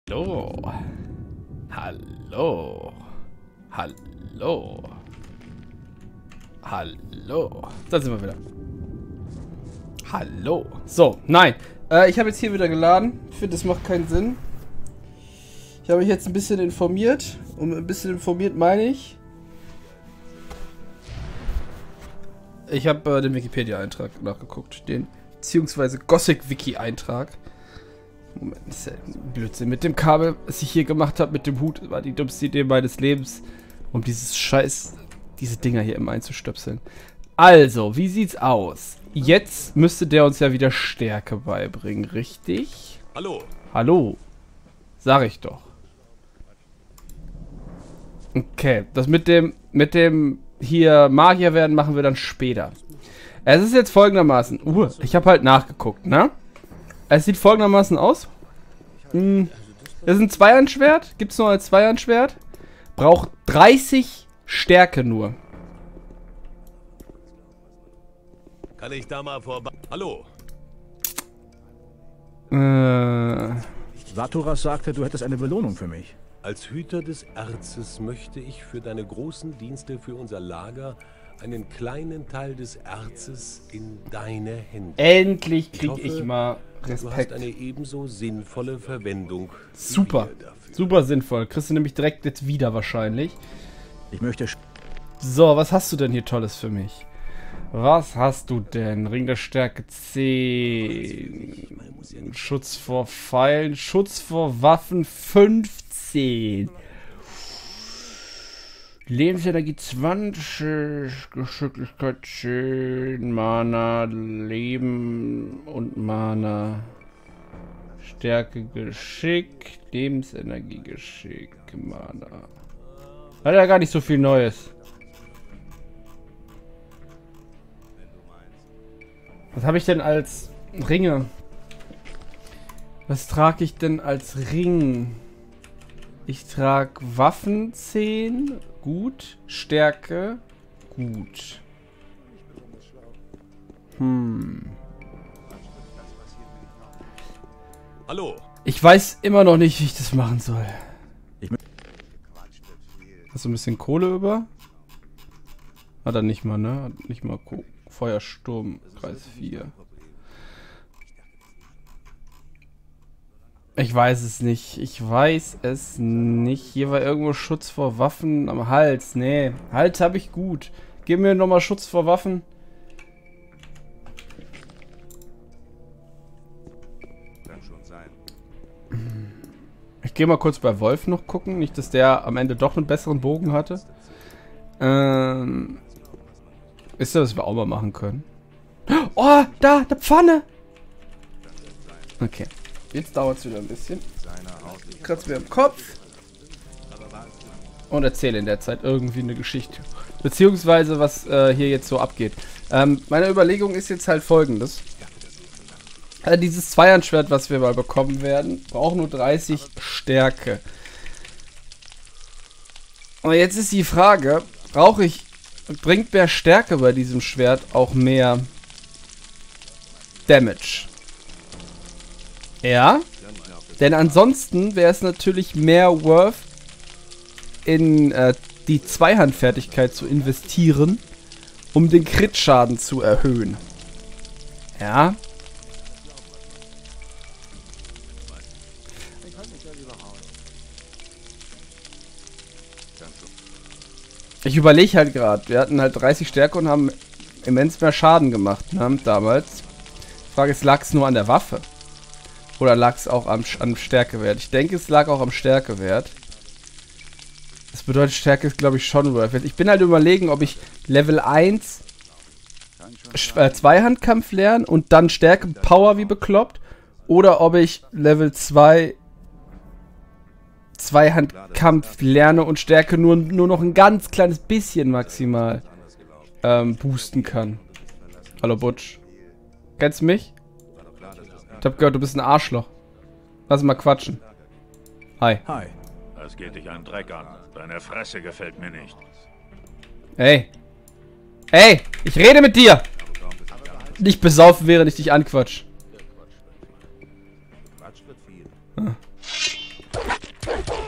Hallo. Hallo. Hallo. Hallo. Da sind wir wieder. Hallo. So, nein. Ich habe jetzt hier wieder geladen. Ich finde, das macht keinen Sinn. Ich habe mich jetzt ein bisschen informiert. Und ein bisschen informiert meine ich. Ich habe den Wikipedia-Eintrag nachgeguckt. Den, beziehungsweise Gothic-Wiki-Eintrag. Moment, das ist ja ein Blödsinn. Mit dem Kabel, was ich hier gemacht habe, mit dem Hut, war die dümmste Idee meines Lebens, um diese Dinger hier immer einzustöpseln. Also, wie sieht's aus? Jetzt müsste der uns ja wieder Stärke beibringen, richtig? Hallo. Hallo. Sag ich doch. Okay, das mit dem hier Magier werden machen wir dann später. Es ist jetzt folgendermaßen. Ich habe halt nachgeguckt, ne? Es sieht folgendermaßen aus. Das ist ein Zweihandschwert. Gibt es nur als Zweihandschwert. Braucht 30 Stärke nur. Kann ich da mal vorbei? Hallo. Saturas sagte, du hättest eine Belohnung für mich. Als Hüter des Erzes möchte ich für deine großen Dienste für unser Lager einen kleinen Teil des Erzes in deine Hände. Endlich kriege ich mal Respekt. Du hast eine ebenso sinnvolle Verwendung. Super. Super sinnvoll. Kriegst du nämlich direkt jetzt wieder wahrscheinlich. Ich möchte... So, was hast du denn hier Tolles für mich? Was hast du denn? Ring der Stärke 10. Schutz vor Pfeilen. Schutz vor Waffen 15. Lebensenergie 20. Geschicklichkeit 10. Mana, Leben und Mana. Stärke, Geschick. Lebensenergie, Geschick, Mana. Hat ja gar nicht so viel Neues. Was habe ich denn als Ringe? Was trage ich denn als Ring? Ich trage Waffen 10. Gut. Stärke. Gut. Hallo. Ich weiß immer noch nicht, wie ich das machen soll. Hast du ein bisschen Kohle über? Hat er nicht mal, ne? Hat nicht mal Feuersturm, Kreis 4. Ich weiß es nicht. Ich weiß es nicht. Hier war irgendwo Schutz vor Waffen am Hals. Nee, Hals habe ich gut. Gib mir nochmal Schutz vor Waffen. Kann schon sein. Ich gehe mal kurz bei Wolf noch gucken. Nicht, dass der am Ende doch einen besseren Bogen hatte. Ist das, was wir auch mal machen können? Oh, da, eine Pfanne! Okay. Jetzt dauert es wieder ein bisschen. Kratz mir im Kopf. Und erzähle in der Zeit irgendwie eine Geschichte. Beziehungsweise, was hier jetzt so abgeht. Meine Überlegung ist jetzt halt folgendes. Dieses Zweihandschwert, was wir mal bekommen werden, braucht nur 30 Stärke. Und jetzt ist die Frage, bringt mehr Stärke bei diesem Schwert auch mehr Damage? Ja, denn ansonsten wäre es natürlich mehr worth, in die Zweihandfertigkeit zu investieren, um den Crit-Schaden zu erhöhen. Ja. Ich überlege halt gerade, wir hatten halt 30 Stärke und haben immens mehr Schaden gemacht, ne, damals. Die Frage ist, lag es nur an der Waffe? Oder lag es auch am Stärkewert? Ich denke, es lag auch am Stärkewert. Das bedeutet, Stärke ist, glaube ich, schon worth it. Ich bin halt überlegen, ob ich Level 1 Zweihandkampf lerne und dann Stärke Power wie bekloppt. Oder ob ich Level 2 Zweihandkampf lerne und Stärke nur noch ein ganz kleines bisschen maximal boosten kann. Hallo Butch. Kennst du mich? Ich hab gehört, du bist ein Arschloch. Lass mal quatschen. Hi. Hi. Das geht dich einen Dreck an. Deine Fresse gefällt mir nicht. Hey. Hey, ich rede mit dir. Nicht besaufen, während ich dich anquatsch.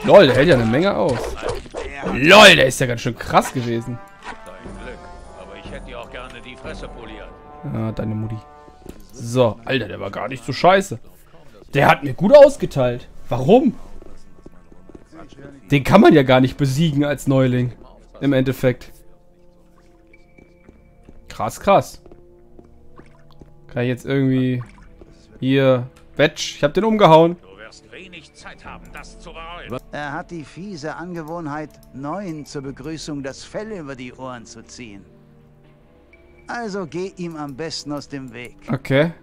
Lol, der hält ja eine Menge aus. Lol, der ist ja ganz schön krass gewesen. Dein Glück. Aber ich hätte dir auch gerne die Fresse poliert. Ah, deine Mutti. So, Alter, der war gar nicht so scheiße. Der hat mir gut ausgeteilt. Warum? Den kann man ja gar nicht besiegen als Neuling. Im Endeffekt. Krass, krass. Kann ich jetzt irgendwie... Hier... Wetsch, ich hab den umgehauen. Du wirst wenig Zeit haben, das zu bereuen. Er hat die fiese Angewohnheit, Neuen zur Begrüßung das Fell über die Ohren zu ziehen. Also geh ihm am besten aus dem Weg. Okay.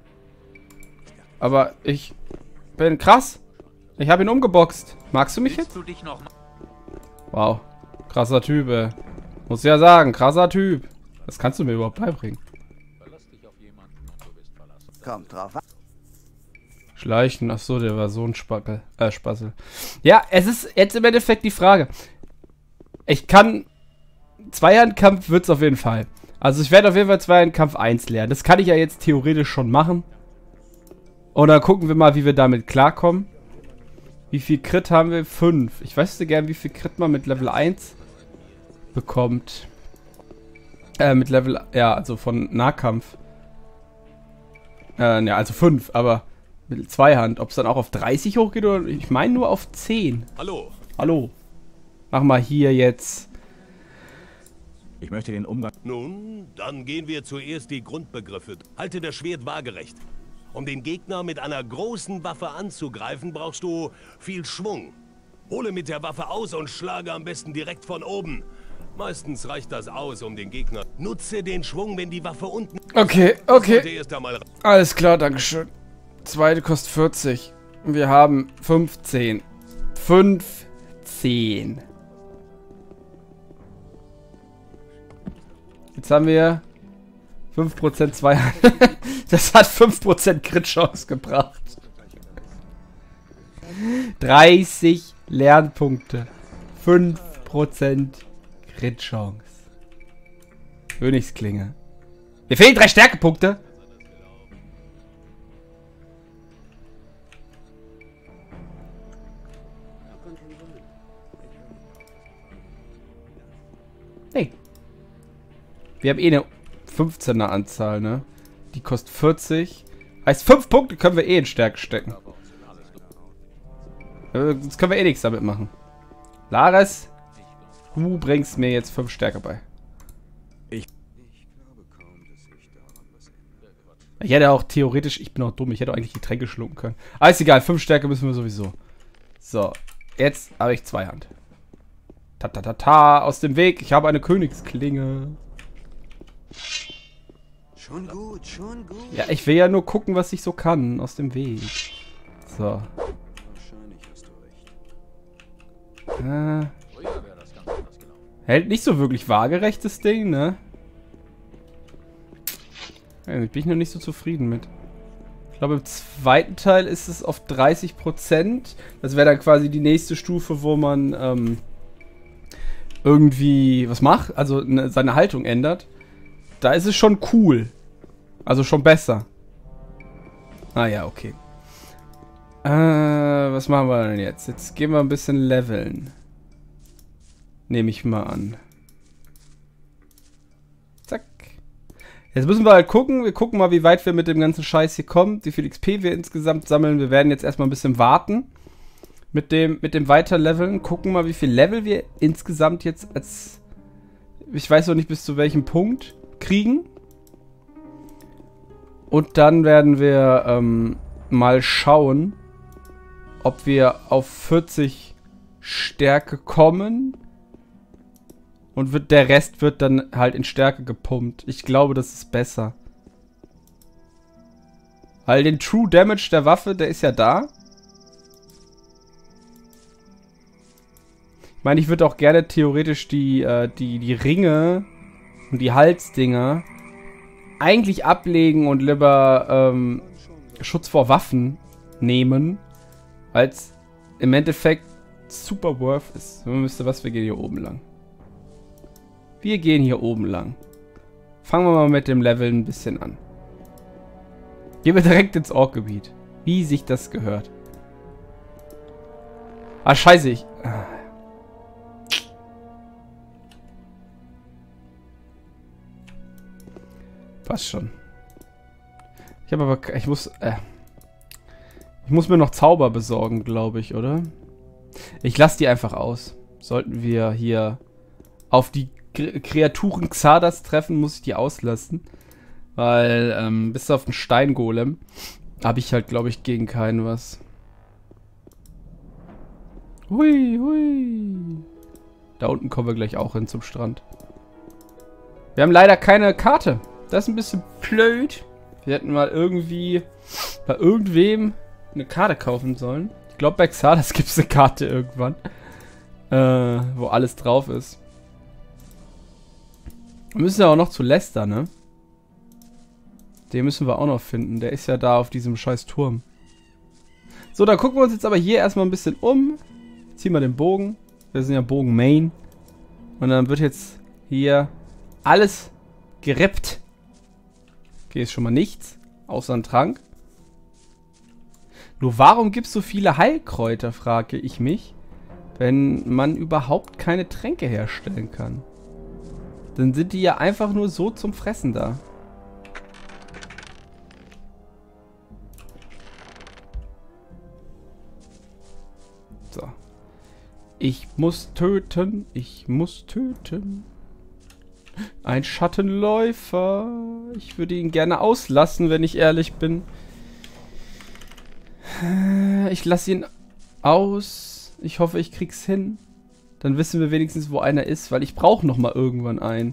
Aber ich bin krass. Ich habe ihn umgeboxt. Magst du mich jetzt? Du dich noch Wow. Krasser Typ, ey. Muss ja sagen, krasser Typ. Was kannst du mir überhaupt beibringen? Verlass dich auf jemanden und du bist verlassen. Kommt drauf an. Schleichen, achso, der war so ein Spassel. Ja, es ist jetzt im Endeffekt die Frage. Ich kann... Zweihandkampf wird's auf jeden Fall. Also ich werde auf jeden Fall Zweihandkampf 1 lernen. Das kann ich ja jetzt theoretisch schon machen. Und dann gucken wir mal, wie wir damit klarkommen. Wie viel Crit haben wir? 5. Ich weiß so gern, wie viel Crit man mit Level 1 bekommt. Mit Level... Ja, also von Nahkampf. Ja, also 5, aber... Mit Zweihand. Ob es dann auch auf 30 hochgeht oder... Ich meine nur auf 10. Hallo. Hallo. Mach mal hier jetzt... Ich möchte den Umgang... Nun, dann gehen wir zuerst die Grundbegriffe. Halte das Schwert waagerecht. Um den Gegner mit einer großen Waffe anzugreifen, brauchst du viel Schwung. Hole mit der Waffe aus und schlage am besten direkt von oben. Meistens reicht das aus, um den Gegner... Nutze den Schwung, wenn die Waffe unten... Okay, Sollte okay. erst einmal... Alles klar, dankeschön. Zweite kostet 40. Wir haben 15. 15. Jetzt haben wir 5% Zweihand. Das hat 5% Crit-Chance gebracht. 30 Lernpunkte. 5% Crit-Chance. Königsklinge. Mir fehlen 3 Stärkepunkte. Hey. Wir haben eh eine 15er Anzahl, ne? Die kostet 40. Heißt 5 Punkte können wir eh in Stärke stecken. Jetzt können wir eh nichts damit machen. Lares, du bringst mir jetzt 5 Stärke bei. Ich hätte auch theoretisch, ich bin auch dumm, ich hätte auch eigentlich die Tränke schlucken können. Aber ist egal, 5 Stärke müssen wir sowieso. So, jetzt habe ich Zweihand. Ta, aus dem Weg. Ich habe eine Königsklinge. Schon gut, schon gut. Ja, ich will ja nur gucken, was ich so kann. Aus dem Weg. So. Hält nicht so wirklich waagerecht, das Ding, ne? Ja, bin ich noch nicht so zufrieden mit. Ich glaube, im zweiten Teil ist es auf 30%. Das wäre dann quasi die nächste Stufe, wo man irgendwie was macht, also seine Haltung ändert. Da ist es schon cool. Also schon besser. Ah ja, okay. Was machen wir denn jetzt? Jetzt gehen wir ein bisschen leveln. Nehme ich mal an. Zack. Jetzt müssen wir halt gucken. Wir gucken mal, wie weit wir mit dem ganzen Scheiß hier kommen. Wie viel XP wir insgesamt sammeln. Wir werden jetzt erstmal ein bisschen warten. Mit dem Weiterleveln. Gucken mal, wie viel Level wir insgesamt jetzt als... Ich weiß noch nicht, bis zu welchem Punkt kriegen. Und dann werden wir mal schauen, ob wir auf 40 Stärke kommen. Und der Rest wird dann halt in Stärke gepumpt. Ich glaube, das ist besser. Weil den True Damage der Waffe, der ist ja da. Ich meine, ich würde auch gerne theoretisch die Ringe und die Halsdinger eigentlich ablegen und lieber Schutz vor Waffen nehmen, weil es im Endeffekt super worth ist. Wisst ihr was, wir gehen hier oben lang. Wir gehen hier oben lang. Fangen wir mal mit dem Level ein bisschen an. Gehen wir direkt ins Orkgebiet. Wie sich das gehört. Ah, scheiße, ich... Passt schon. Ich habe aber... Ich muss mir noch Zauber besorgen, glaube ich, oder? Ich lasse die einfach aus. Sollten wir hier auf die Kreaturen Xardas treffen, muss ich die auslassen. Weil, bis auf den Steingolem habe ich halt, glaube ich, gegen keinen was. Hui, hui. Da unten kommen wir gleich auch hin zum Strand. Wir haben leider keine Karte. Das ist ein bisschen blöd. Wir hätten mal irgendwie bei irgendwem eine Karte kaufen sollen. Ich glaube, bei Xardas gibt es eine Karte irgendwann. Wo alles drauf ist. Wir müssen ja auch noch zu Lester, ne? Den müssen wir auch noch finden. Der ist ja da auf diesem scheiß Turm. So, dann gucken wir uns jetzt aber hier erstmal ein bisschen um. Ziehen wir den Bogen. Wir sind ja Bogen Main. Und dann wird jetzt hier alles gerippt. Okay, ist schon mal nichts. Außer ein Trank. Nur warum gibt es so viele Heilkräuter, frage ich mich. Wenn man überhaupt keine Tränke herstellen kann. Dann sind die ja einfach nur so zum Fressen da. So. Ich muss töten. Ich muss töten. Ein Schattenläufer. Ich würde ihn gerne auslassen, wenn ich ehrlich bin. Ich lasse ihn aus. Ich hoffe, ich krieg's hin. Dann wissen wir wenigstens, wo einer ist, weil ich brauche noch mal irgendwann einen.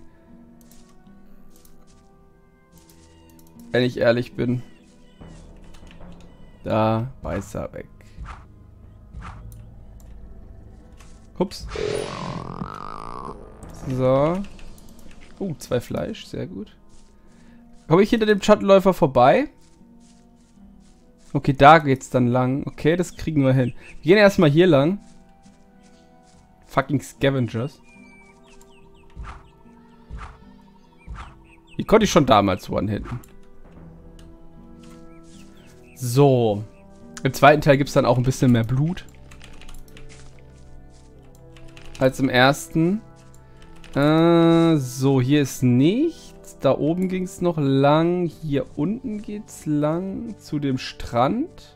Wenn ich ehrlich bin. Da, Beißer weg. Ups. So. 2 Fleisch, sehr gut. Komme ich hinter dem Schattenläufer vorbei? Okay, da geht's dann lang. Okay, das kriegen wir hin. Wir gehen erstmal hier lang. Fucking Scavengers. Die konnte ich schon damals one-hitten. So. Im zweiten Teil gibt es dann auch ein bisschen mehr Blut. Als im ersten. So, hier ist nichts. Da oben ging es noch lang. Hier unten geht's lang zu dem Strand.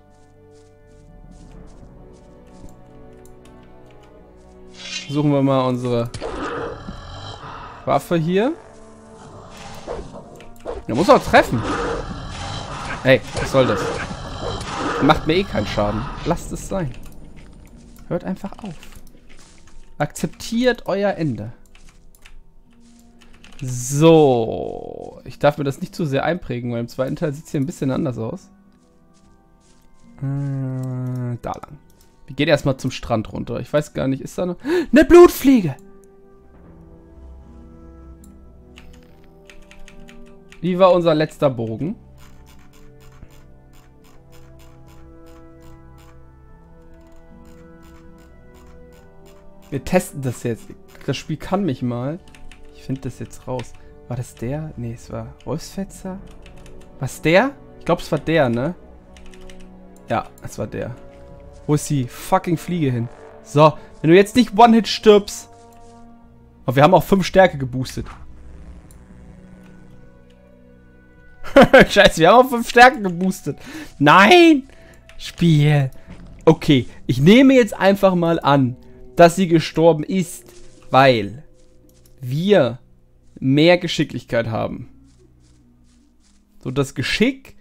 Suchen wir mal unsere Waffe hier. Der muss auch treffen. Ey, was soll das? Macht mir eh keinen Schaden. Lasst es sein. Hört einfach auf. Akzeptiert euer Ende. So. Ich darf mir das nicht zu sehr einprägen, weil im zweiten Teil sieht es hier ein bisschen anders aus. Da lang. Wir gehen erstmal zum Strand runter. Ich weiß gar nicht, ist da noch... Eine Blutfliege! Wie war unser letzter Bogen? Wir testen das jetzt. Das Spiel kann mich mal. Ich finde das jetzt raus. War das der? Nee, es war Wolfsfetzer. Was der? Ich glaube, es war der, ne? Ja, es war der. Wo ist die fucking Fliege hin? So, wenn du jetzt nicht One-Hit stirbst. Aber wir haben auch 5 Stärke geboostet. Scheiße, wir haben auch 5 Stärke geboostet. Nein! Spiel. Okay, ich nehme jetzt einfach mal an, dass sie gestorben ist, weil wir mehr Geschicklichkeit haben. So, das Geschick...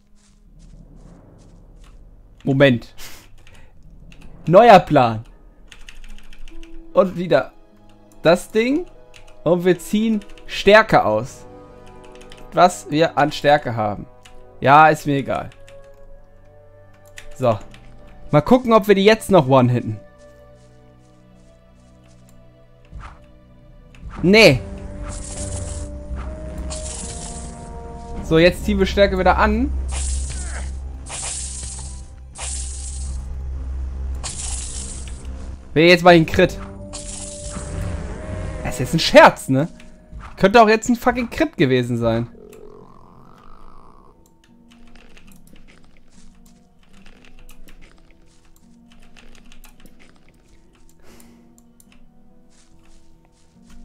Moment. Neuer Plan. Und wieder das Ding. Und wir ziehen Stärke aus. Was wir an Stärke haben. Ja, ist mir egal. So. Mal gucken, ob wir die jetzt noch one-hitten. Nee. So, jetzt ziehen wir Stärke wieder an. Wäre jetzt mal ein Crit. Das ist jetzt ein Scherz, ne? Könnte auch jetzt ein fucking Crit gewesen sein.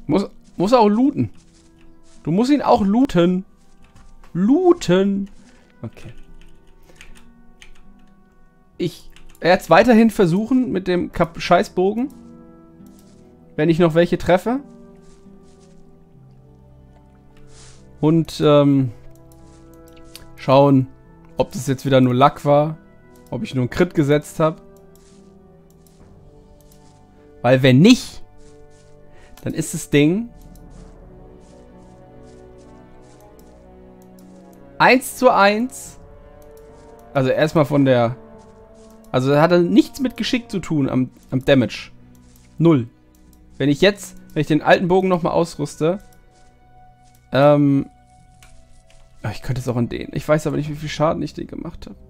Muss auch looten. Du musst ihn auch looten. Looten. Okay. Ich werde es weiterhin versuchen mit dem Scheißbogen. Wenn ich noch welche treffe. Und schauen, ob das jetzt wieder nur Lack war. Ob ich nur einen Crit gesetzt habe. Weil wenn nicht, dann ist das Ding 1:1. Also erstmal von der... Also da hat er nichts mit Geschick zu tun am Damage. 0. Wenn ich den alten Bogen nochmal ausrüste. Ich könnte es auch an den. Ich weiß aber nicht, wie viel Schaden ich den gemacht habe.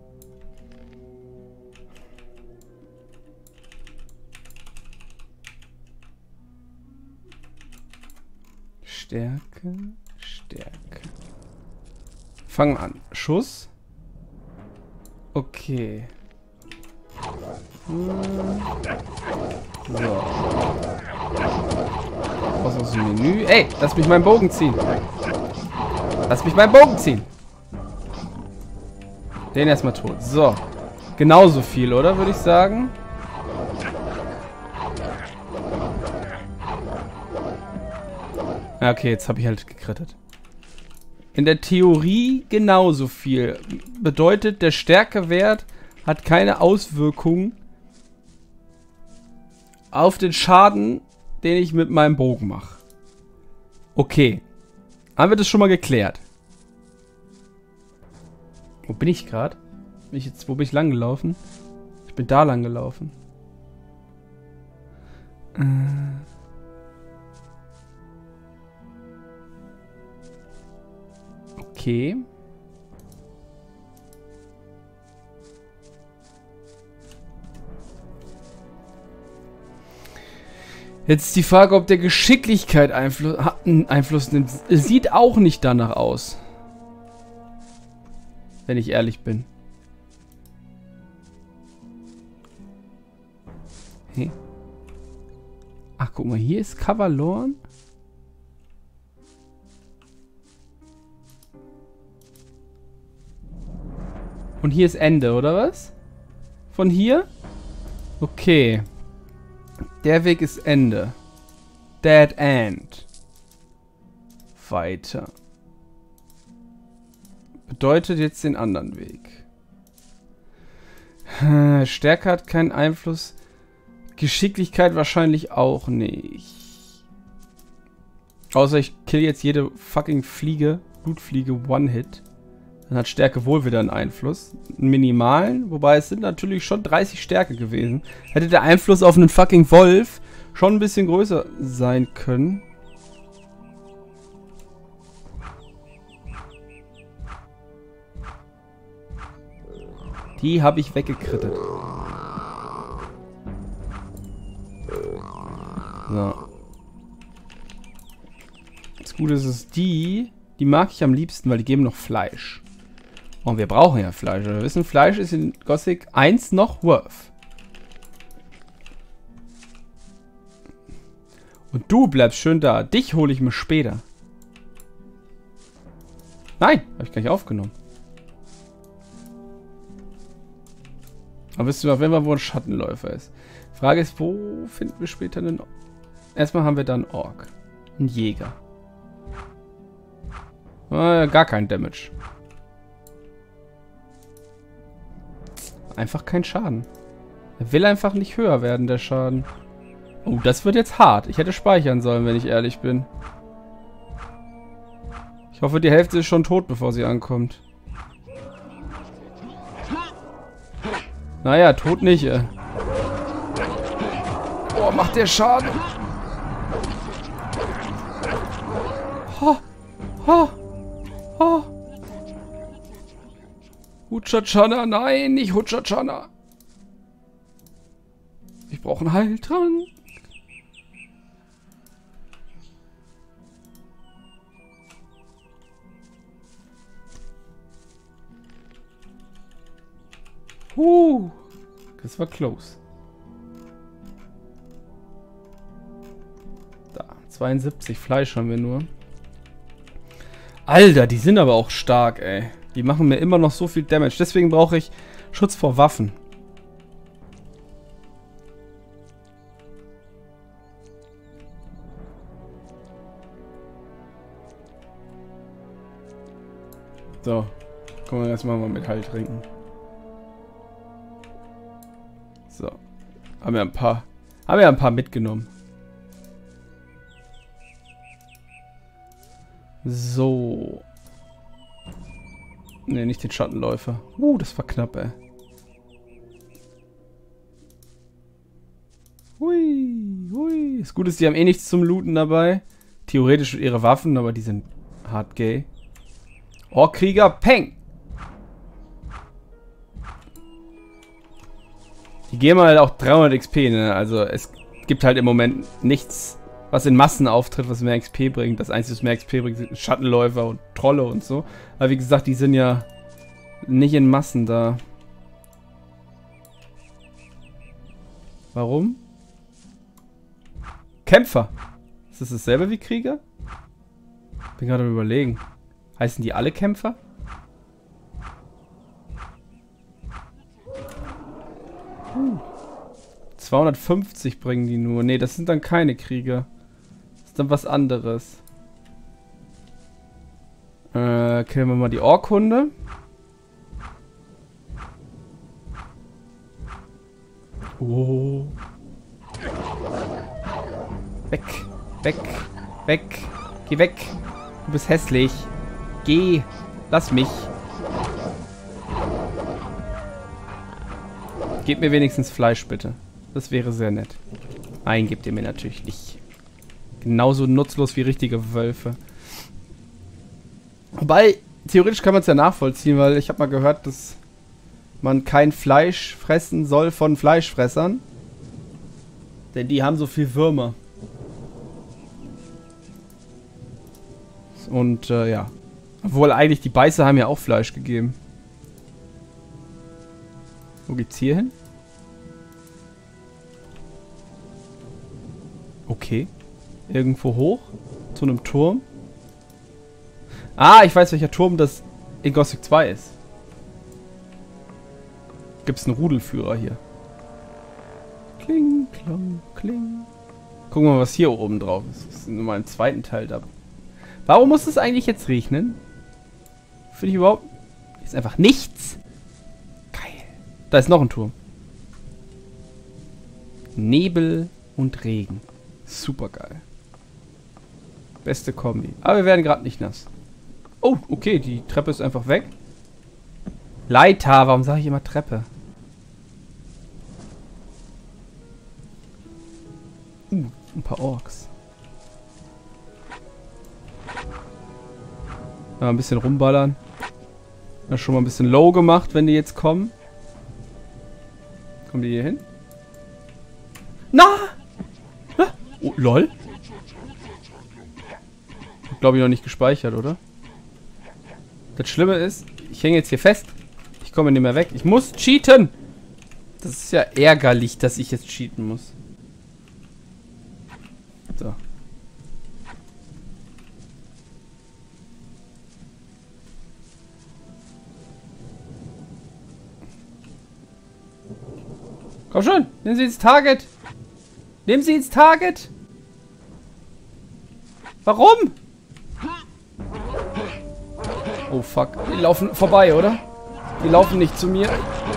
Stärke, Stärke. Fangen an. Schuss. Okay. So. Was aus dem Menü? Ey, lass mich meinen Bogen ziehen. Lass mich meinen Bogen ziehen. Den erstmal tot. So. Genauso viel, oder? Würde ich sagen. Ja, okay, jetzt habe ich halt gekrittet. In der Theorie genauso viel. Bedeutet, der Stärkewert hat keine Auswirkung auf den Schaden, den ich mit meinem Bogen mache. Okay. Haben wir das schon mal geklärt? Wo bin ich gerade? Wo bin ich lang gelaufen? Ich bin da lang gelaufen. Okay. Jetzt ist die Frage, ob der Geschicklichkeit Einfluss nimmt. Es sieht auch nicht danach aus. Wenn ich ehrlich bin. Hey. Ach, guck mal, hier ist Kavalorn. Und hier ist Ende, oder was? Von hier? Okay. Der Weg ist Ende. Dead End. Weiter. Bedeutet jetzt den anderen Weg. Stärke hat keinen Einfluss. Geschicklichkeit wahrscheinlich auch nicht. Außer ich kill jetzt jede fucking Fliege, Blutfliege One-Hit. Dann hat Stärke wohl wieder einen Einfluss. Einen minimalen, wobei es sind natürlich schon 30 Stärke gewesen. Hätte der Einfluss auf einen fucking Wolf schon ein bisschen größer sein können. Die habe ich weggekrittet. So. Das Gute ist, die mag ich am liebsten, weil die geben noch Fleisch. Und wir brauchen ja Fleisch. Wir wissen, Fleisch ist in Gothic 1 noch worth. Und du bleibst schön da. Dich hole ich mir später. Nein, habe ich gar nicht aufgenommen. Aber wissen wir auf jeden Fall, wo ein Schattenläufer ist. Frage ist, wo finden wir später einen... Erstmal haben wir da einen Ork. Einen Jäger. Gar kein Damage. Einfach kein Schaden. Er will einfach nicht höher werden, der Schaden. Oh, das wird jetzt hart. Ich hätte speichern sollen, wenn ich ehrlich bin. Ich hoffe, die Hälfte ist schon tot, bevor sie ankommt. Naja, tot nicht, ey. Oh, macht der Schaden. Ho, ho, ho. Hutschatschana, nein, nicht Hutschatschana. Ich brauche einen Heiltrank. Das war close. Da, 72 Fleisch haben wir nur. Alter, die sind aber auch stark, ey. Die machen mir immer noch so viel Damage. Deswegen brauche ich Schutz vor Waffen. So. Können wir erstmal mal Metall trinken. So. Haben wir ein paar mitgenommen. So. Ne, nicht den Schattenläufer. Das war knapp, ey. Hui, hui. Das Gute ist, die haben eh nichts zum Looten dabei. Theoretisch ihre Waffen, aber die sind hart gay. Orkkrieger, Peng! Die geben halt auch 300 XP, ne? Also es gibt halt im Moment nichts, was in Massen auftritt, was mehr XP bringt. Das Einzige, was mehr XP bringt, sind Schattenläufer und Trolle und so. Aber wie gesagt, die sind ja nicht in Massen da. Warum? Kämpfer. Ist das dasselbe wie Krieger? Bin gerade am Überlegen. Heißen die alle Kämpfer? Hm. 250 bringen die nur. Ne, das sind dann keine Krieger. Das ist dann was anderes. Killen wir mal die Orkhunde. Oh. Weg. Weg. Weg. Geh weg. Du bist hässlich. Geh. Lass mich. Gebt mir wenigstens Fleisch, bitte. Das wäre sehr nett. Nein, gebt ihr mir natürlich nicht. Genauso nutzlos wie richtige Wölfe. Wobei, theoretisch kann man es ja nachvollziehen, weil ich habe mal gehört, dass man kein Fleisch fressen soll von Fleischfressern. Denn die haben so viel Würmer. Und, ja. Obwohl eigentlich die Beißer haben ja auch Fleisch gegeben. Wo geht's hier hin? Okay. Irgendwo hoch. Zu einem Turm. Ah, ich weiß, welcher Turm das in Gothic 2 ist. Gibt's einen Rudelführer hier. Kling, klong, kling. Gucken wir mal, was hier oben drauf ist. Das ist nur mal im zweiten Teil da. Warum muss es eigentlich jetzt regnen? Finde ich überhaupt... Ist einfach nichts. Geil. Da ist noch ein Turm. Nebel und Regen. Super geil. Beste Kombi. Aber wir werden gerade nicht nass. Oh, okay, die Treppe ist einfach weg. Leiter, warum sage ich immer Treppe? Ein paar Orks. Ja, ein bisschen rumballern. Ja, schon mal ein bisschen low gemacht, wenn die jetzt kommen. Kommen die hier hin? Na! Oh, lol. Glaube ich noch nicht gespeichert, oder? Das Schlimme ist, ich hänge jetzt hier fest. Ich komme nicht mehr weg. Ich muss cheaten. Das ist ja ärgerlich, dass ich jetzt cheaten muss. So. Komm schon, nehmen Sie ins Target. Nehmen Sie ins Target. Warum? Oh fuck, die laufen vorbei, oder? Die laufen nicht zu mir.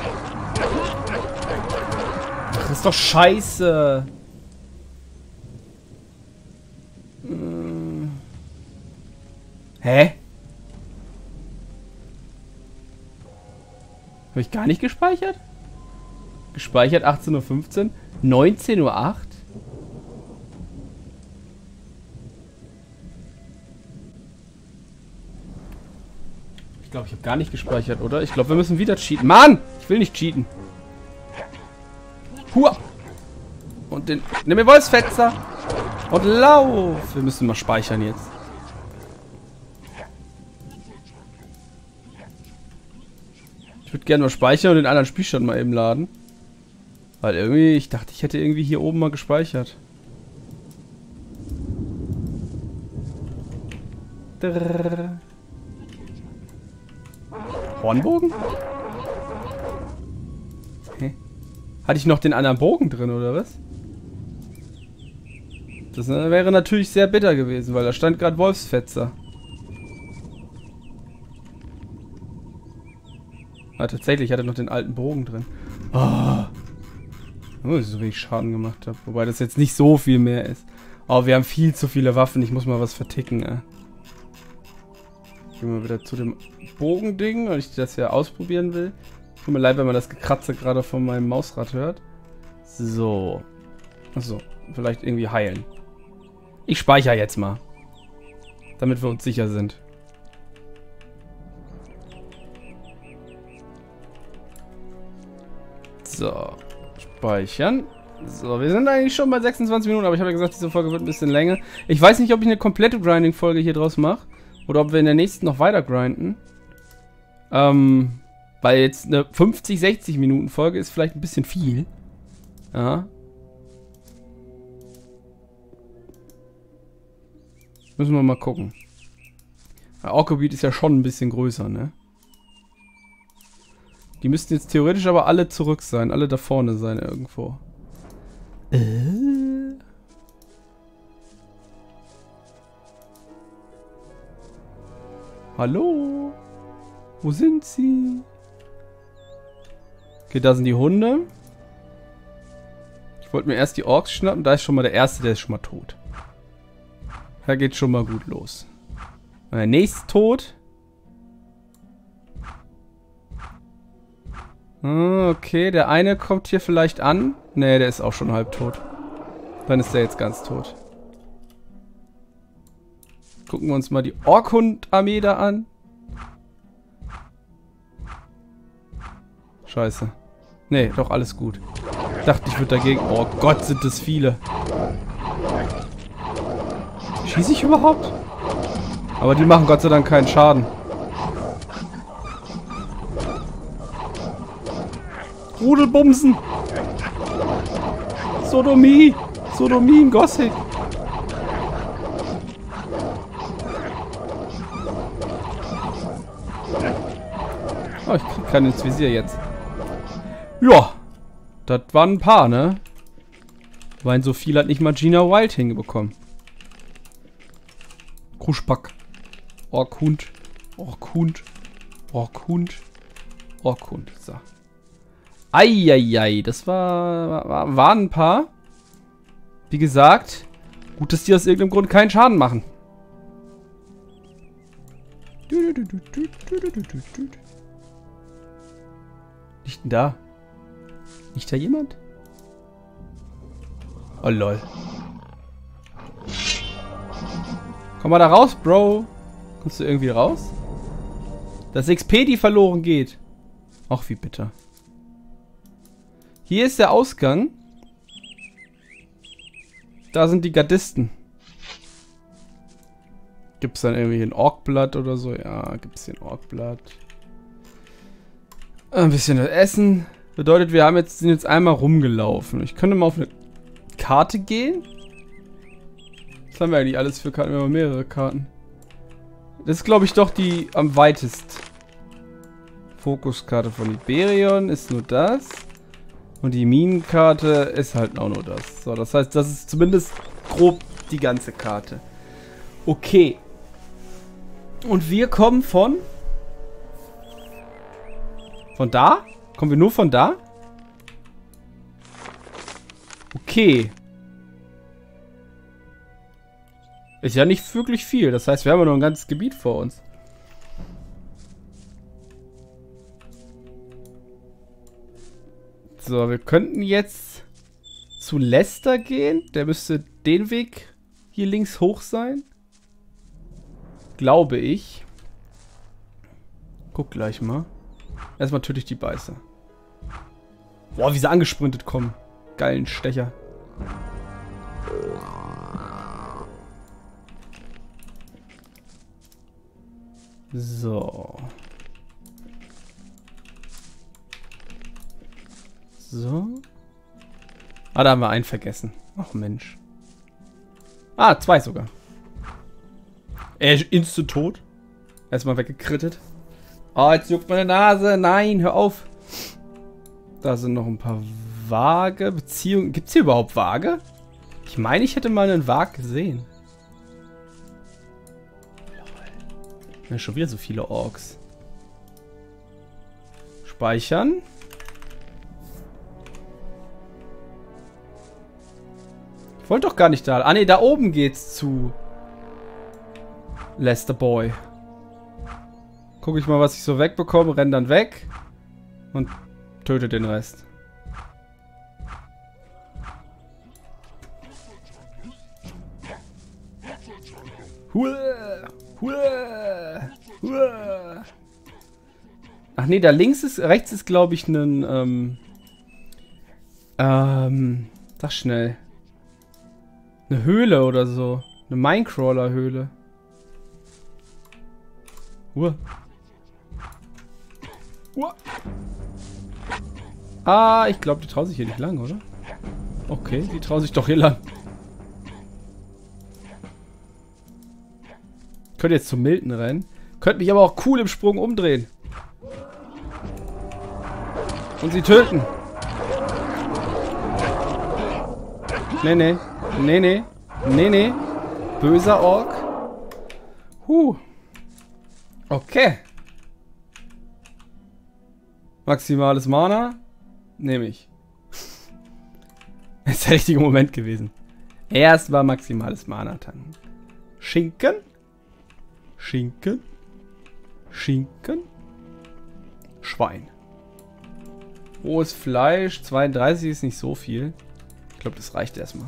Ach, das ist doch scheiße. Hä? Habe ich gar nicht gespeichert? Gespeichert 18:15 Uhr? 19:08 Uhr? Ich glaube, ich habe gar nicht gespeichert, oder? Ich glaube, wir müssen wieder cheaten. Mann! Ich will nicht cheaten. Hua! Und den... Nimm mir Wolfsfetzer! Und lauf! Wir müssen mal speichern jetzt. Ich würde gerne mal speichern und den anderen Spielstand mal eben laden. Weil irgendwie... Ich dachte, ich hätte irgendwie hier oben mal gespeichert. Hornbogen? Hä? Hatte ich noch den anderen Bogen drin, oder was? Das wäre natürlich sehr bitter gewesen, weil da stand gerade Wolfsfetzer. Ah, tatsächlich, ich hatte noch den alten Bogen drin. Oh, so wenig Schaden gemacht habe. Wobei das jetzt nicht so viel mehr ist. Oh, wir haben viel zu viele Waffen. Ich muss mal was verticken, ey. Gehen wir wieder zu dem Bogending, weil ich das ja ausprobieren will. Tut mir leid, wenn man das Gekratze gerade von meinem Mausrad hört. So. Achso, vielleicht irgendwie heilen. Ich speichere jetzt mal. Damit wir uns sicher sind. So. Speichern. So, wir sind eigentlich schon bei 26 Minuten, aber ich habe ja gesagt, diese Folge wird ein bisschen länger. Ich weiß nicht, ob ich eine komplette Grinding-Folge hier draus mache. Oder ob wir in der nächsten noch weiter grinden. Weil jetzt eine 50, 60 Minuten Folge ist vielleicht ein bisschen viel. Ja. Müssen wir mal gucken. Ork-Gebiet ist ja schon ein bisschen größer, ne? Die müssten jetzt theoretisch aber alle zurück sein. Alle da vorne sein irgendwo. Hallo? Wo sind sie? Okay, da sind die Hunde. Ich wollte mir erst die Orks schnappen. Da ist schon mal der erste, der ist schon mal tot. Da geht schon mal gut los. Der nächste tot. Okay, der eine kommt hier vielleicht an. Ne, der ist auch schon halb tot. Dann ist der jetzt ganz tot. Gucken wir uns mal die Orkhund-Armee da an. Scheiße. Ne, doch alles gut. Ich dachte, ich würde dagegen... Oh Gott, sind das viele. Schieße ich überhaupt? Aber die machen Gott sei Dank keinen Schaden. Rudelbumsen. Sodomie. Sodomie in Gothic. Oh, ich krieg keinen ins Visier jetzt. Ja. Das waren ein paar, ne? Weil so viel hat nicht mal Gina Wild hingebekommen. Kruschback. Orkhund. Orkhund. Orkhund. Orkhund. So. Eieiei, das waren ein paar. Wie gesagt, gut, dass die aus irgendeinem Grund keinen Schaden machen. Liegt denn da? Liegt da jemand? Oh lol. Komm mal da raus, Bro. Kommst du irgendwie raus? Dass XP die verloren geht. Ach, wie bitter. Hier ist der Ausgang. Da sind die Gardisten. Gibt es dann irgendwie ein Orkblatt oder so? Ja, gibt es hier ein Orkblatt. Ein bisschen Essen. Bedeutet, sind jetzt einmal rumgelaufen. Ich könnte mal auf eine Karte gehen. Was haben wir eigentlich alles für Karten? Wir haben mehrere Karten. Das ist, glaube ich, doch die am weitest. Fokuskarte von Iberion ist nur das. Und die Minenkarte ist halt auch nur das. So, das heißt, das ist zumindest grob die ganze Karte. Okay. Und wir kommen von... Von da? Kommen wir nur von da? Okay. Ist ja nicht wirklich viel. Das heißt, wir haben ja noch ein ganzes Gebiet vor uns. So, wir könnten jetzt zu Lester gehen. Der müsste den Weg hier links hoch sein. Glaube ich. Guck gleich mal. Erstmal töte ich die Beißer. Boah, wie sie angesprintet kommen. Geilen Stecher. So. So. Ah, da haben wir einen vergessen. Ach Mensch. Ah, zwei sogar. Instant tot. Erstmal weggekrittet. Oh, jetzt juckt meine Nase. Nein, hör auf. Da sind noch ein paar Waage. Beziehungen. Gibt es hier überhaupt Waage? Ich meine, ich hätte mal einen Waag gesehen. Ja, schon wieder so viele Orks. Speichern. Ich wollte doch gar nicht da. Ah ne, da oben geht's zu Lester Boy. Guck ich mal, was ich so wegbekomme. Renn dann weg. Und töte den Rest. Ach nee, da rechts ist, glaube ich, ein, sag schnell. Eine Höhle oder so. Eine Minecrawler-Höhle. Ah, ich glaube, die trauen sich hier nicht lang, oder? Okay, die trauen sich doch hier lang. Ich könnte jetzt zum Milton rennen. Könnte mich aber auch cool im Sprung umdrehen. Und sie töten. Nee, nee. Nee, nee. Nee, nee. Böser Ork. Okay. Maximales Mana. Nehme ich. Das ist der richtige Moment gewesen. Erst war maximales Mana tanken. Schinken. Schinken. Schinken. Schwein. Rohes Fleisch. 32 ist nicht so viel. Ich glaube, das reicht erstmal.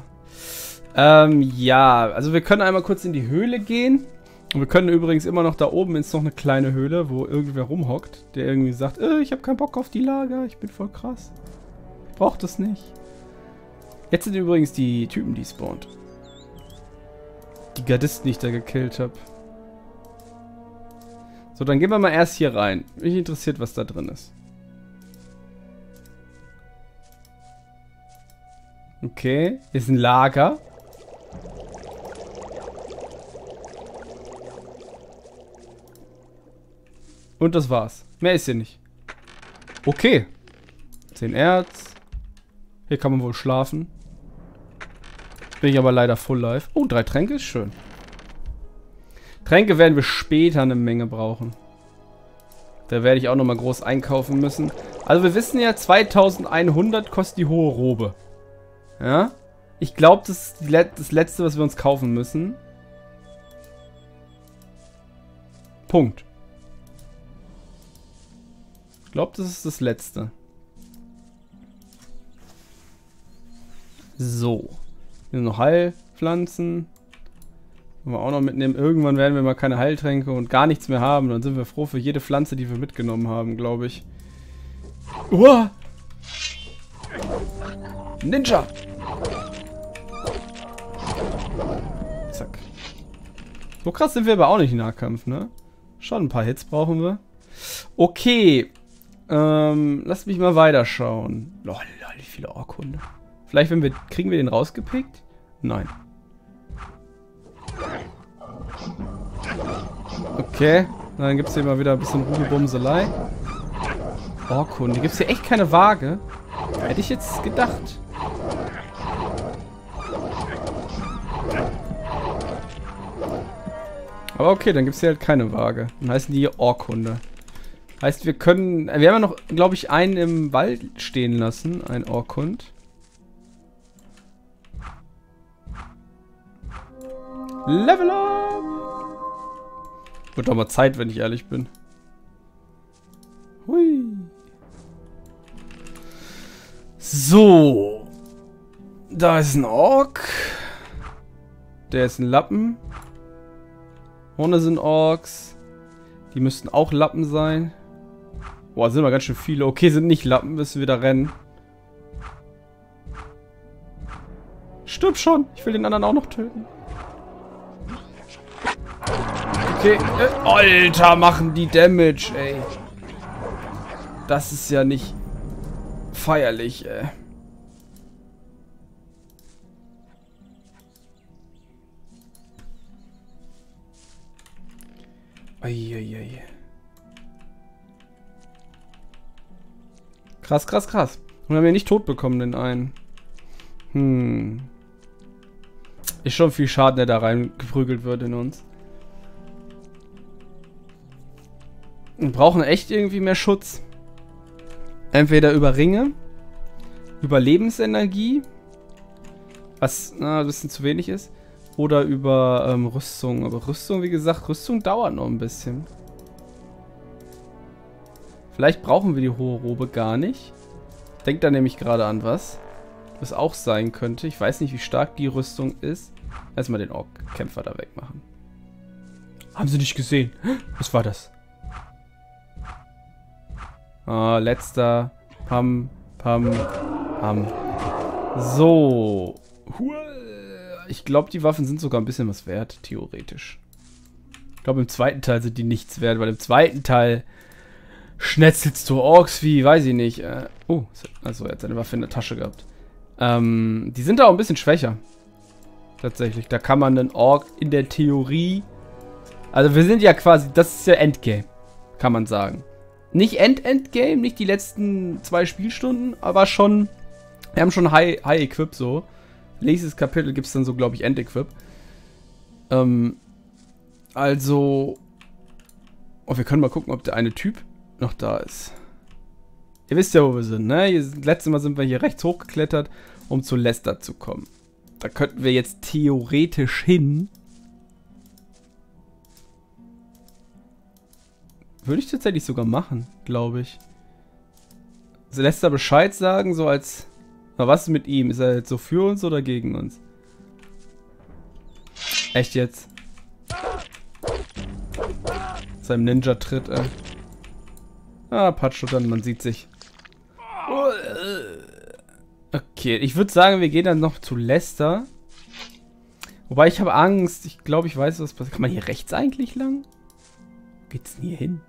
Ja, also wir können einmal kurz in die Höhle gehen. Und wir können übrigens immer noch da oben ist noch eine kleine Höhle, wo irgendwer rumhockt, der irgendwie sagt, ich habe keinen Bock auf die Lager, ich bin voll krass. Ich brauch das nicht. Jetzt sind übrigens die Typen, die spawnt. Die Gardisten, die ich da gekillt habe. So, dann gehen wir mal erst hier rein. Mich interessiert, was da drin ist. Okay, hier ist ein Lager. Und das war's. Mehr ist hier nicht. Okay. 10 Erz. Hier kann man wohl schlafen. Bin ich aber leider full life. Oh, 3 Tränke ist schön. Tränke werden wir später eine Menge brauchen. Da werde ich auch nochmal groß einkaufen müssen. Also wir wissen ja, 2100 kostet die hohe Robe. Ja? Ich glaube, das ist das Letzte, was wir uns kaufen müssen. Punkt. Ich glaube, das ist das Letzte. So. Hier sind noch Heilpflanzen. Können wir auch noch mitnehmen. Irgendwann werden wir mal keine Heiltränke und gar nichts mehr haben. Dann sind wir froh für jede Pflanze, die wir mitgenommen haben, glaube ich. Uah! Ninja! Zack. So krass sind wir aber auch nicht im Nahkampf, ne? Schon ein paar Hits brauchen wir. Okay. Lasst mich mal weiterschauen. Lol, wie viele Orkhunde. Vielleicht, wenn wir... Kriegen wir den rausgepickt? Nein. Okay. Dann gibt es hier mal wieder ein bisschen Rudelbumselei. Orkhunde. Gibt es hier echt keine Waage? Hätte ich jetzt gedacht. Aber okay, dann gibt es hier halt keine Waage. Dann heißen die hier Orkhunde. Heißt, wir können... Wir haben ja noch, glaube ich, einen im Wald stehen lassen. Ein Orkhund. Level up! Wird doch mal Zeit, wenn ich ehrlich bin. Hui. So. Da ist ein Ork. Der ist ein Lappen. Vorne sind Orks. Die müssten auch Lappen sein. Boah, sind wir ganz schön viele. Okay, sind nicht Lappen, müssen wir da rennen. Stirb schon. Ich will den anderen auch noch töten. Okay. Alter, machen die Damage, ey. Das ist ja nicht feierlich, ey. Eieiei. Krass, krass, krass. Und wir haben ja nicht tot bekommen, den einen. Ist schon viel Schaden, der da rein geprügelt wird in uns. Wir brauchen echt irgendwie mehr Schutz. Entweder über Ringe, über Lebensenergie, was ein bisschen zu wenig ist, oder über Rüstung. Aber Rüstung, wie gesagt, Rüstung dauert noch ein bisschen. Vielleicht brauchen wir die hohe Robe gar nicht. Denkt da nämlich gerade an was auch sein könnte. Ich weiß nicht, wie stark die Rüstung ist. Erstmal den Ork-Kämpfer da wegmachen. Haben sie nicht gesehen? Was war das? Ah, letzter. Pam, pam, pam. So. Ich glaube, die Waffen sind sogar ein bisschen was wert, theoretisch. Ich glaube, im zweiten Teil sind die nichts wert, weil im zweiten Teil schnetzelst du Orks wie, weiß ich nicht. Also er hat seine Waffe in der Tasche gehabt. Die sind da auch ein bisschen schwächer. Tatsächlich. Da kann man einen Ork in der Theorie... Also wir sind ja quasi... Das ist ja Endgame. Kann man sagen. Nicht Endgame, nicht die letzten 2 Spielstunden, aber schon... Wir haben schon High Equip so. Nächstes Kapitel gibt es dann so, glaube ich, End-Equip. Also... Oh, wir können mal gucken, ob der eine Typ noch da ist. Ihr wisst ja, wo wir sind, ne? Letztes Mal sind wir hier rechts hochgeklettert, um zu Lester zu kommen. Da könnten wir jetzt theoretisch hin. Würde ich tatsächlich sogar machen, glaube ich. Also Lester Bescheid sagen, so als... Na, was ist mit ihm? Ist er jetzt so für uns oder gegen uns? Echt jetzt? Seinem Ninja-Tritt, Ah, Patscho, dann man sieht sich. Okay, ich würde sagen, wir gehen dann noch zu Lester. Wobei ich habe Angst. Ich glaube, ich weiß, was passiert. Kann man hier rechts eigentlich lang? Wo geht's denn hier hin?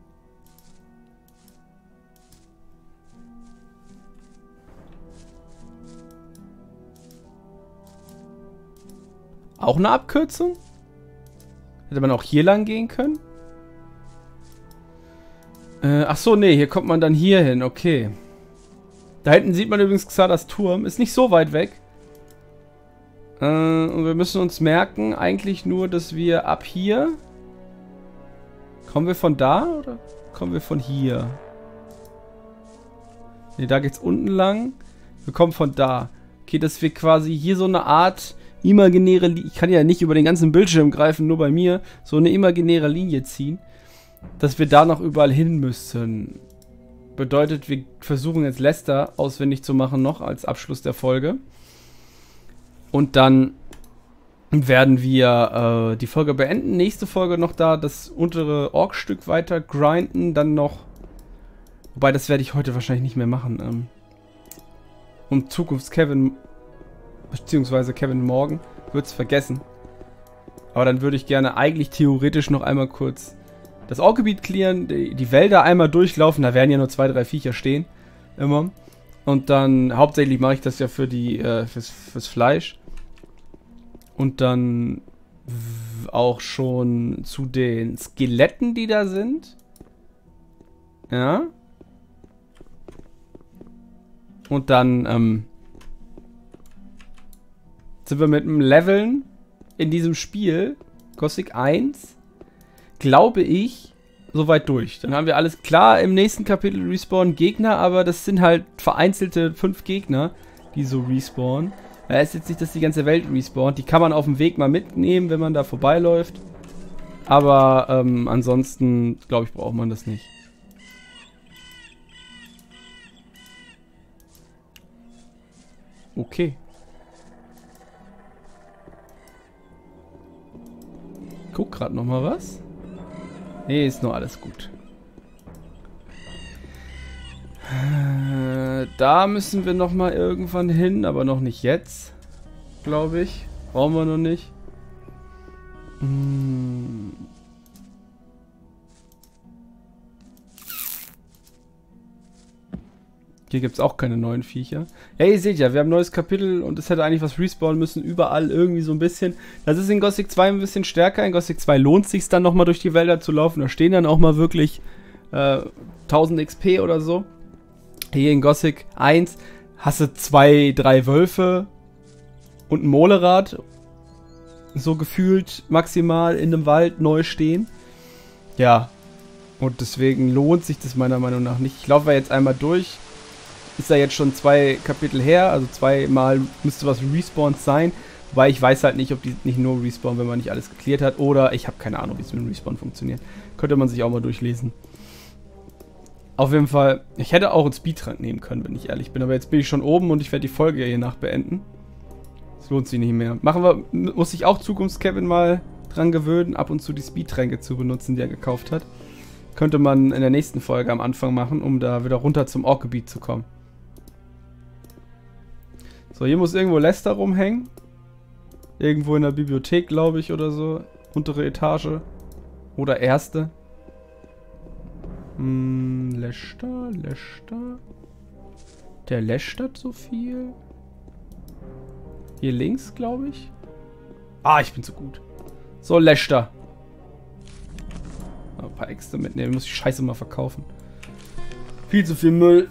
Auch eine Abkürzung? Hätte man auch hier lang gehen können? Ach so, nee, hier kommt man dann hier hin, okay. Da hinten sieht man übrigens Xardas Turm, ist nicht so weit weg. Und wir müssen uns merken, eigentlich nur, dass wir ab hier... Kommen wir von da oder kommen wir von hier? Ne, da geht's unten lang. Wir kommen von da. Okay, dass wir quasi hier so eine Art imaginäre... Ich kann ja nicht über den ganzen Bildschirm greifen, nur bei mir. So eine imaginäre Linie ziehen. Dass wir da noch überall hin müssen. Bedeutet, wir versuchen jetzt Lester auswendig zu machen noch als Abschluss der Folge. Und dann werden wir die Folge beenden. Nächste Folge noch da das untere Ork-Stück weiter grinden. Dann noch... Wobei, das werde ich heute wahrscheinlich nicht mehr machen. Und Zukunfts-Kevin... Beziehungsweise Kevin morgen wird es vergessen. Aber dann würde ich gerne eigentlich theoretisch noch einmal kurz... das Orkgebiet clearen, die Wälder einmal durchlaufen, da werden ja nur 2, 3 Viecher stehen. Immer. Und dann, hauptsächlich mache ich das ja für die, fürs Fleisch. Und dann auch schon zu den Skeletten, die da sind. Ja. Und dann, sind wir mit dem Leveln in diesem Spiel, Gothic 1, glaube ich, soweit durch. Dann haben wir alles klar. Im nächsten Kapitel respawnen Gegner, aber das sind halt vereinzelte 5 Gegner, die so respawnen. Da ist jetzt nicht, dass die ganze Welt respawnt. Die kann man auf dem Weg mal mitnehmen, wenn man da vorbeiläuft. Aber ansonsten, glaube ich, braucht man das nicht. Okay. Guck gerade noch mal was. Nee, ist nur alles gut. Da müssen wir noch mal irgendwann hin, aber noch nicht jetzt, glaube ich. Brauchen wir noch nicht. Hier gibt es auch keine neuen Viecher. Ja, ihr seht ja, wir haben ein neues Kapitel und es hätte eigentlich was respawnen müssen, überall irgendwie so ein bisschen. Das ist in Gothic 2 ein bisschen stärker. In Gothic 2 lohnt es sich dann nochmal durch die Wälder zu laufen. Da stehen dann auch mal wirklich 1000 XP oder so. Hier in Gothic 1 hast du 2, 3 Wölfe und ein Molerad. So gefühlt maximal in einem Wald neu stehen. Ja, und deswegen lohnt sich das meiner Meinung nach nicht. Ich laufe jetzt einmal durch. Ist da jetzt schon 2 Kapitel her, also 2-mal müsste was respawned sein. Wobei ich weiß halt nicht, ob die nicht nur respawnen, wenn man nicht alles geklärt hat. Oder ich habe keine Ahnung, wie es mit dem Respawn funktioniert. Könnte man sich auch mal durchlesen. Auf jeden Fall, ich hätte auch einen Speedtrank nehmen können, wenn ich ehrlich bin. Aber jetzt bin ich schon oben und ich werde die Folge hier nach beenden. Das lohnt sich nicht mehr. Muss ich auch Zukunfts-Kevin mal dran gewöhnen, ab und zu die Speedtränke zu benutzen, die er gekauft hat. Könnte man in der nächsten Folge am Anfang machen, um da wieder runter zum Orkgebiet zu kommen. So, hier muss irgendwo Lester rumhängen. Irgendwo in der Bibliothek, glaube ich, oder so. Untere Etage. Oder erste. Lester. Der lästert so viel. Hier links, glaube ich. Ah, ich bin zu gut. So, Lester. Ein paar Äxte mitnehmen. Muss die Scheiße mal verkaufen. Viel zu viel Müll.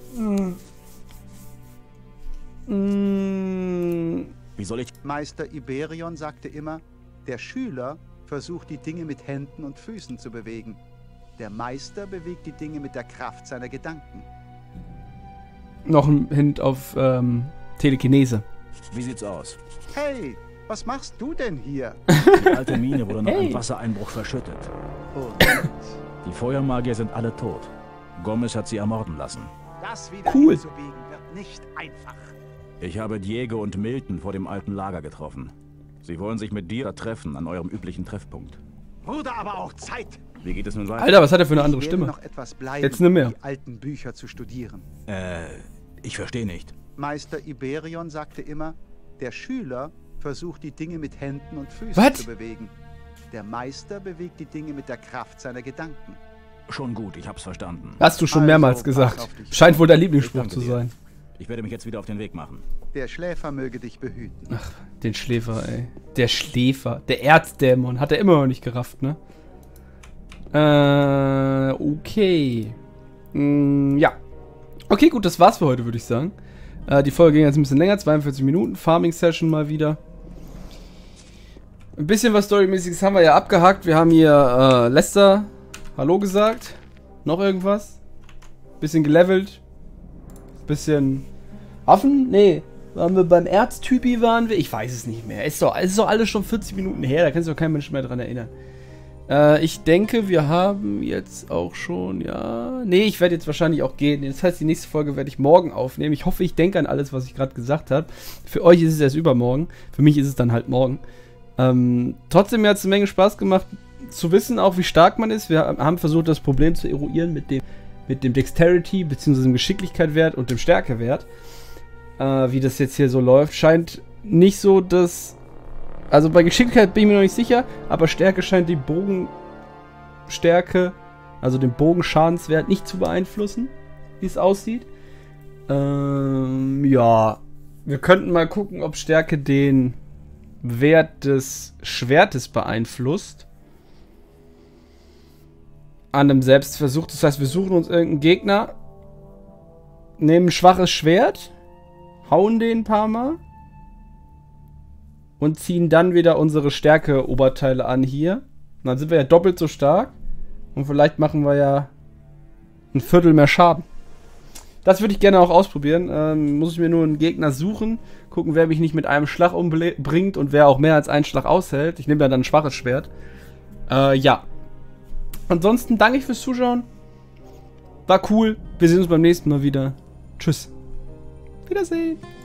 Wie soll ich... Meister Iberion sagte immer, der Schüler versucht die Dinge mit Händen und Füßen zu bewegen. Der Meister bewegt die Dinge mit der Kraft seiner Gedanken. Noch ein Hint auf Telekinese. Wie sieht's aus? Hey, was machst du denn hier? Die alte Mine wurde nach einem Wassereinbruch verschüttet. Und Die Feuermagier sind alle tot. Gomez hat sie ermorden lassen. das wieder Cool. hinzubiegen wird nicht einfach. Ich habe Diego und Milton vor dem alten Lager getroffen. Sie wollen sich mit dir treffen an eurem üblichen Treffpunkt. Wurde aber auch Zeit. Wie geht es nun weiter? Alter, was hat er für eine andere Ich werde Stimme? noch etwas bleiben, Jetzt nimm mehr. um die alten Bücher zu studieren. Ich verstehe nicht. Meister Iberion sagte immer, der Schüler versucht die Dinge mit Händen und Füßen Was? zu bewegen. Der Meister bewegt die Dinge mit der Kraft seiner Gedanken. Schon gut, ich hab's verstanden. Hast du schon Also, mehrmals pass gesagt. auf dich Scheint auf. wohl dein Lieblingsspruch Danke zu dir. sein. Ich werde mich jetzt wieder auf den Weg machen. Der Schläfer möge dich behüten. Den Schläfer, ey. Der Schläfer. Der Erzdämon. Hat er immer noch nicht gerafft, ne? Okay. Ja. Okay, gut, das war's für heute, würde ich sagen. Die Folge ging jetzt ein bisschen länger, 42 Minuten. Farming-Session mal wieder. Ein bisschen was Storymäßiges haben wir ja abgehakt. Wir haben hier Lester Hallo gesagt. Noch irgendwas? Bisschen gelevelt. Bisschen Affen? Nee. Waren wir beim Erztypi waren wir? Ich weiß es nicht mehr. Ist doch alles schon 40 Minuten her. Da kann sich doch kein Mensch mehr dran erinnern. Ich denke, wir haben jetzt auch schon, ja... Nee, ich werde jetzt wahrscheinlich auch gehen. Das heißt, die nächste Folge werde ich morgen aufnehmen. Ich hoffe, ich denke an alles, was ich gerade gesagt habe. Für euch ist es erst übermorgen. Für mich ist es dann halt morgen. Trotzdem, mir hat es eine Menge Spaß gemacht, zu wissen auch, wie stark man ist. Wir haben versucht, das Problem zu eruieren mit dem Dexterity, bzw. dem Geschicklichkeitswert und dem Stärkewert. Wie das jetzt hier so läuft, scheint nicht so, dass... Also bei Geschicklichkeit bin ich mir noch nicht sicher, aber Stärke scheint die Bogenstärke, also den Bogenschadenswert nicht zu beeinflussen, wie es aussieht. Ja, wir könnten mal gucken, ob Stärke den Wert des Schwertes beeinflusst. An einem Selbstversuch, das heißt, wir suchen uns irgendeinen Gegner, nehmen ein schwaches Schwert, hauen den ein paar Mal. Und ziehen dann wieder unsere Stärke-Oberteile an hier. Und dann sind wir ja doppelt so stark. Und vielleicht machen wir ja ein Viertel mehr Schaden. Das würde ich gerne auch ausprobieren. Muss ich mir nur einen Gegner suchen. Gucken, wer mich nicht mit einem Schlag umbringt. Und wer auch mehr als einen Schlag aushält. Ich nehme ja dann ein schwaches Schwert. Ja. Ansonsten danke ich fürs Zuschauen. War cool. Wir sehen uns beim nächsten Mal wieder. Tschüss. Wiedersehen.